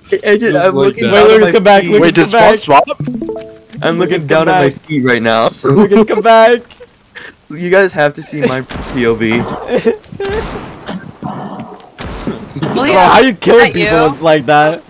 I'm looking Wait, Lucas, come back. Wait, Lucas, come back. swap? I'm looking down at my feet right now. Lucas, come back. You guys have to see my POV. Bro, how you killing people like that?